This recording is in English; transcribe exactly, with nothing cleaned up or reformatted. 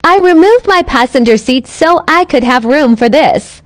I removed my passenger seat so I could have room for this.